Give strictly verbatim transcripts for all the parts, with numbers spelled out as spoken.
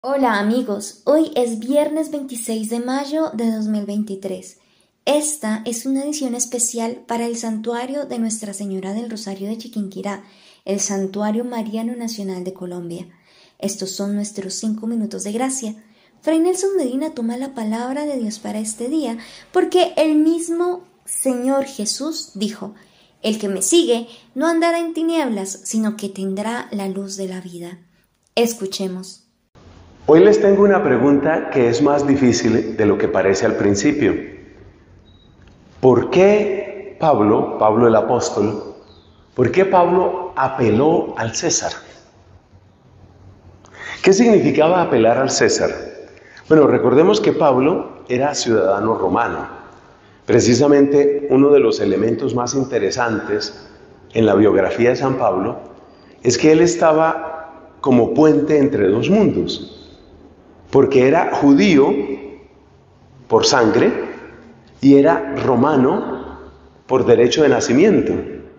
Hola amigos, hoy es viernes veintiséis de mayo de dos mil veintitrés. Esta es una edición especial para el Santuario de Nuestra Señora del Rosario de Chiquinquirá, el Santuario Mariano Nacional de Colombia. Estos son nuestros cinco minutos de gracia. Fray Nelson Medina toma la palabra de Dios para este día porque el mismo Señor Jesús dijo: el que me sigue no andará en tinieblas, sino que tendrá la luz de la vida. Escuchemos. Hoy les tengo una pregunta que es más difícil de lo que parece al principio. ¿Por qué Pablo, Pablo el apóstol, por qué Pablo apeló al César? ¿Qué significaba apelar al César? Bueno, recordemos que Pablo era ciudadano romano. Precisamente uno de los elementos más interesantes en la biografía de San Pablo es que él estaba como puente entre dos mundos. Porque era judío por sangre y era romano por derecho de nacimiento.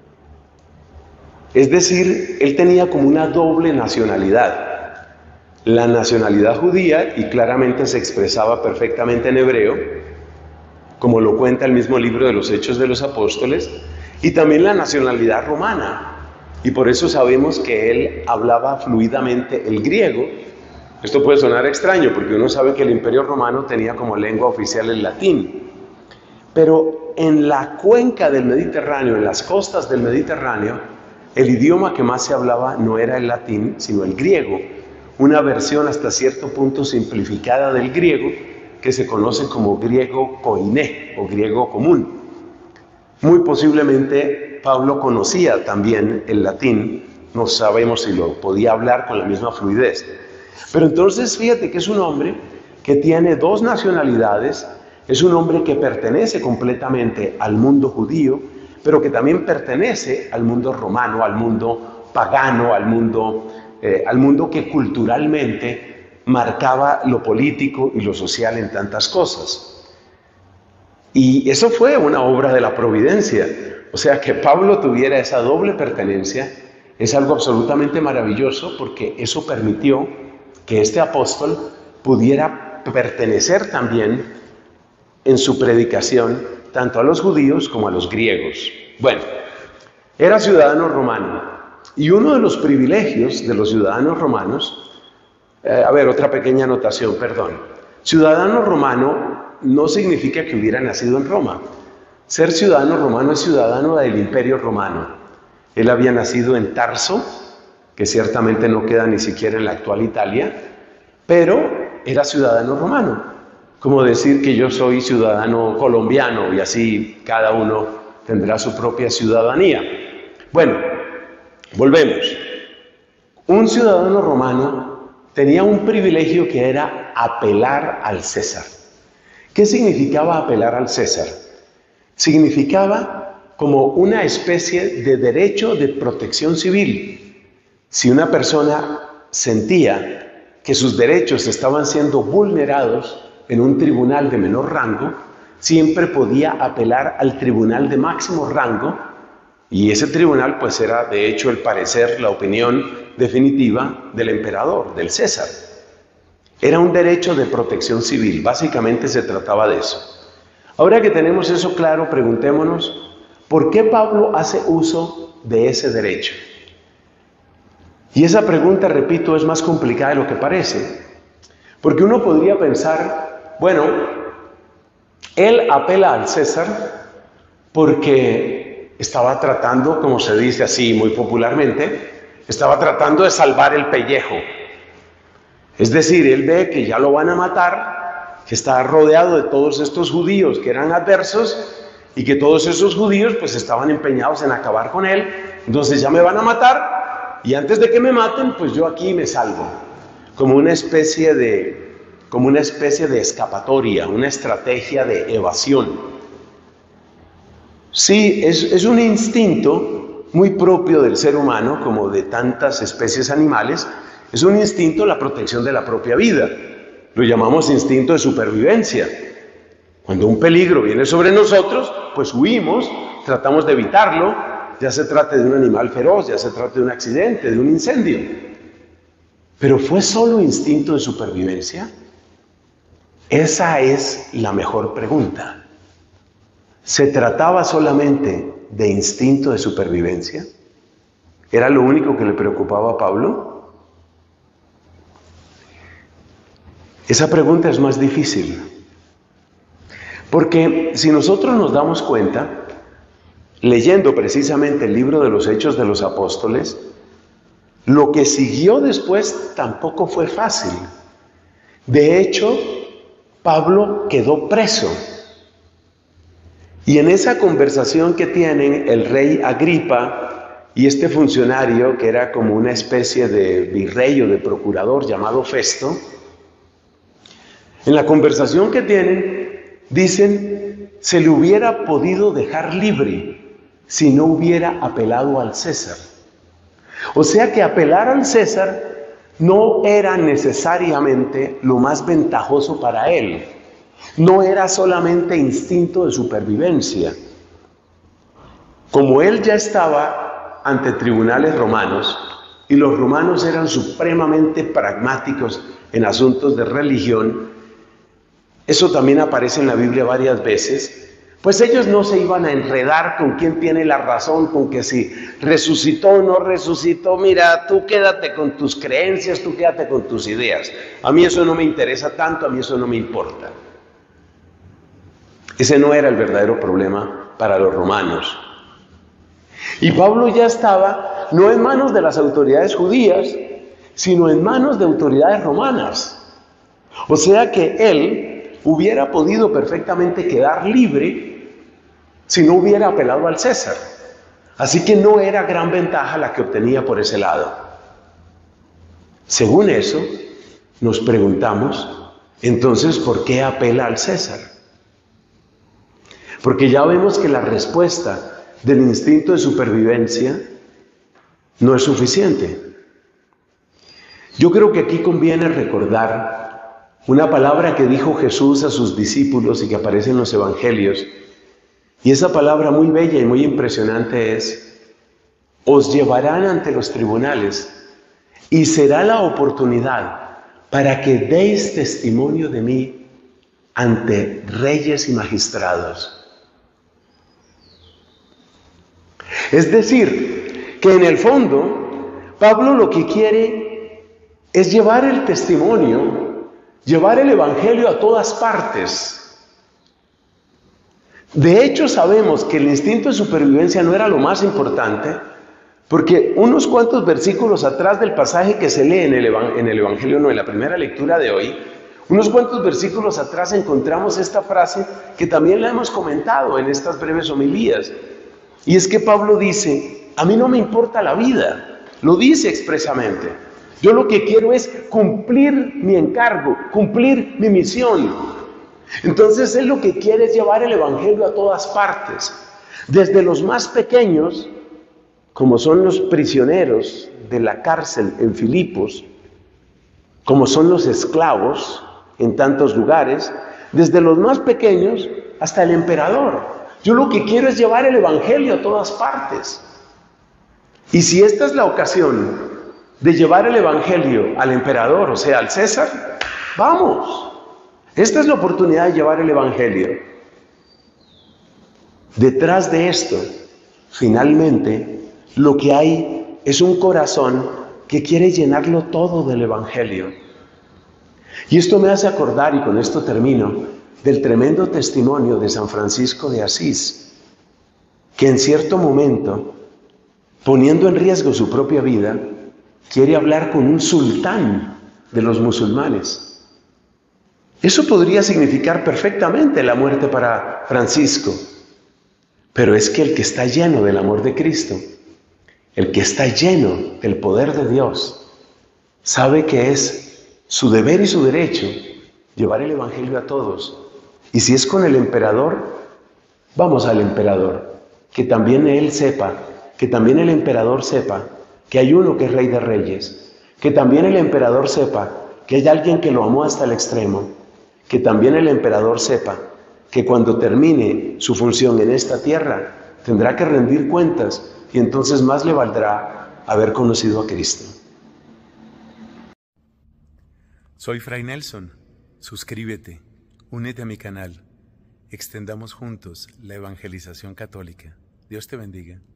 Es decir, él tenía como una doble nacionalidad. La nacionalidad judía, y claramente se expresaba perfectamente en hebreo, como lo cuenta el mismo libro de los Hechos de los Apóstoles, y también la nacionalidad romana. Y por eso sabemos que él hablaba fluidamente el griego. Esto puede sonar extraño porque uno sabe que el Imperio Romano tenía como lengua oficial el latín. Pero en la cuenca del Mediterráneo, en las costas del Mediterráneo, el idioma que más se hablaba no era el latín, sino el griego. Una versión hasta cierto punto simplificada del griego que se conoce como griego koiné o griego común. Muy posiblemente Pablo conocía también el latín, no sabemos si lo podía hablar con la misma fluidez. Pero entonces fíjate que es un hombre que tiene dos nacionalidades, es un hombre que pertenece completamente al mundo judío, pero que también pertenece al mundo romano, al mundo pagano, al mundo, eh, al mundo que culturalmente marcaba lo político y lo social en tantas cosas. Y eso fue una obra de la providencia, o sea que Pablo tuviera esa doble pertenencia es algo absolutamente maravilloso porque eso permitió que este apóstol pudiera pertenecer también en su predicación tanto a los judíos como a los griegos. Bueno, era ciudadano romano y uno de los privilegios de los ciudadanos romanos, eh, a ver, otra pequeña anotación, perdón. Ciudadano romano no significa que hubiera nacido en Roma. Ser ciudadano romano es ciudadano del Imperio Romano. Él había nacido en Tarso, que ciertamente no queda ni siquiera en la actual Italia, pero era ciudadano romano, como decir que yo soy ciudadano colombiano y así cada uno tendrá su propia ciudadanía. Bueno, volvemos. Un ciudadano romano tenía un privilegio que era apelar al César. ¿Qué significaba apelar al César? Significaba como una especie de derecho de protección civil. Si una persona sentía que sus derechos estaban siendo vulnerados en un tribunal de menor rango, siempre podía apelar al tribunal de máximo rango, y ese tribunal pues era de hecho el parecer, la opinión definitiva del emperador, del César. Era un derecho de protección civil, básicamente se trataba de eso. Ahora que tenemos eso claro, preguntémonos, ¿por qué Pablo hace uso de ese derecho? Y esa pregunta, repito, es más complicada de lo que parece. Porque uno podría pensar, bueno, él apela al César porque estaba tratando, como se dice así muy popularmente, estaba tratando de salvar el pellejo. Es decir, él ve que ya lo van a matar, que está rodeado de todos estos judíos que eran adversos y que todos esos judíos pues estaban empeñados en acabar con él. Entonces ya me van a matar. Y antes de que me maten, pues yo aquí me salvo, como una especie de, como una especie de escapatoria, una estrategia de evasión. Sí, es, es un instinto muy propio del ser humano, como de tantas especies animales, es un instinto la protección de la propia vida. Lo llamamos instinto de supervivencia. Cuando un peligro viene sobre nosotros, pues huimos, tratamos de evitarlo, ya se trate de un animal feroz, ya se trate de un accidente, de un incendio. ¿Pero fue solo instinto de supervivencia? Esa es la mejor pregunta. ¿Se trataba solamente de instinto de supervivencia? ¿Era lo único que le preocupaba a Pablo? Esa pregunta es más difícil. Porque si nosotros nos damos cuenta, leyendo precisamente el libro de los Hechos de los Apóstoles, lo que siguió después tampoco fue fácil. De hecho, Pablo quedó preso. Y en esa conversación que tienen el rey Agripa y este funcionario, que era como una especie de virrey o de procurador llamado Festo, en la conversación que tienen, dicen, se le hubiera podido dejar libre si no hubiera apelado al César. O sea que apelar al César no era necesariamente lo más ventajoso para él. No era solamente instinto de supervivencia. Como él ya estaba ante tribunales romanos, y los romanos eran supremamente pragmáticos en asuntos de religión, eso también aparece en la Biblia varias veces, pues ellos no se iban a enredar con quién tiene la razón, con que si resucitó o no resucitó, mira, tú quédate con tus creencias, tú quédate con tus ideas. A mí eso no me interesa tanto, a mí eso no me importa. Ese no era el verdadero problema para los romanos. Y Pablo ya estaba no en manos de las autoridades judías, sino en manos de autoridades romanas. O sea que él hubiera podido perfectamente quedar libre si no hubiera apelado al César. Así que no era gran ventaja la que obtenía por ese lado. Según eso, nos preguntamos, entonces, ¿por qué apela al César? Porque ya vemos que la respuesta del instinto de supervivencia no es suficiente. Yo creo que aquí conviene recordar una palabra que dijo Jesús a sus discípulos y que aparece en los evangelios. Y esa palabra muy bella y muy impresionante es: os llevarán ante los tribunales y será la oportunidad para que deis testimonio de mí ante reyes y magistrados. Es decir, que en el fondo, Pablo lo que quiere es llevar el testimonio, llevar el evangelio a todas partes. De hecho, sabemos que el instinto de supervivencia no era lo más importante, porque unos cuantos versículos atrás del pasaje que se lee en el, en el Evangelio, no, en la primera lectura de hoy, unos cuantos versículos atrás encontramos esta frase que también la hemos comentado en estas breves homilías. Y es que Pablo dice, a mí no me importa la vida, lo dice expresamente. Yo lo que quiero es cumplir mi encargo, cumplir mi misión. Entonces él lo que quiere es llevar el evangelio a todas partes, desde los más pequeños, como son los prisioneros de la cárcel en Filipos, como son los esclavos en tantos lugares, desde los más pequeños hasta el emperador. Yo lo que quiero es llevar el evangelio a todas partes. Y si esta es la ocasión de llevar el evangelio al emperador, o sea, al César, vamos. Esta es la oportunidad de llevar el evangelio. Detrás de esto, finalmente, lo que hay es un corazón que quiere llenarlo todo del evangelio. Y esto me hace acordar, y con esto termino, del tremendo testimonio de San Francisco de Asís, que en cierto momento, poniendo en riesgo su propia vida, quiere hablar con un sultán de los musulmanes. Eso podría significar perfectamente la muerte para Francisco, pero es que el que está lleno del amor de Cristo, el que está lleno del poder de Dios, sabe que es su deber y su derecho llevar el evangelio a todos. Y si es con el emperador, vamos al emperador, que también él sepa, que también el emperador sepa que hay uno que es Rey de Reyes, que también el emperador sepa que hay alguien que lo amó hasta el extremo, que también el emperador sepa que cuando termine su función en esta tierra tendrá que rendir cuentas y entonces más le valdrá haber conocido a Cristo. Soy Fray Nelson. Suscríbete, únete a mi canal. Extendamos juntos la evangelización católica. Dios te bendiga.